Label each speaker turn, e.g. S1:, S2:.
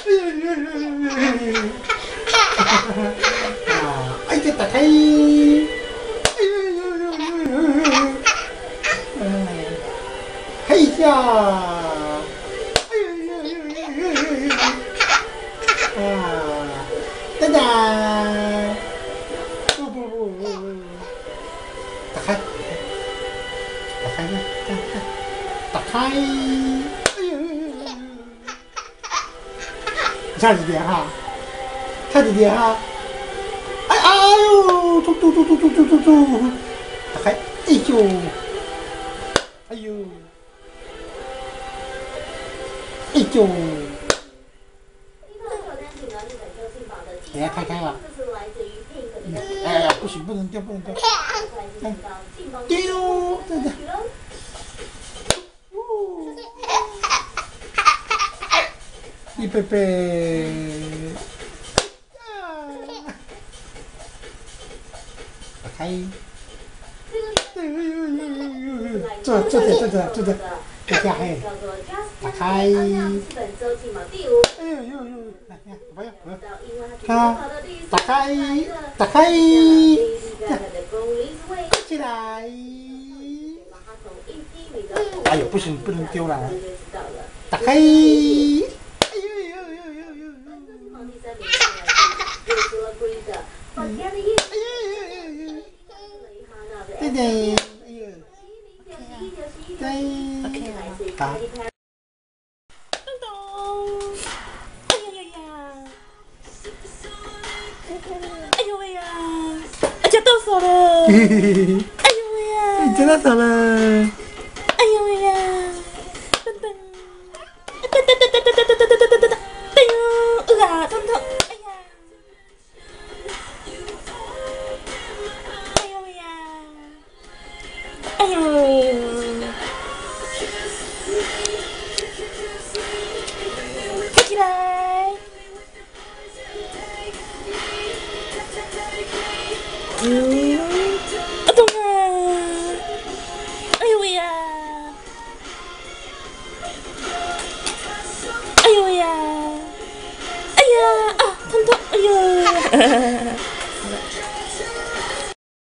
S1: 啊，哎，这打开。嘿呀！啊，噔噔！不，打开，打开！差几点哈？差几点哈？哎呦！嘟！打开！哎呦！哎呦！哎呦！给它开开了。哎呀，不行，不能掉。丢！真的。一贝贝。打开。这。这下还打开，哎呦，不要，看，打开，起来，哎呦，不行，不能丢了，打开，哎呦，对对。OK 了。好。
S2: 咚咚！哎呀呀！哎呦喂呀！夹到手了！哎呦喂呀！
S1: 夹到手了！
S2: 哎呦喂呀！噔噔！哎呦！啊，痛！哎呀！哎呦喂呀！哎呦！起来！痛啊！哎呦喂呀！哎呦喂呀！哎呀啊，痛！哎呦！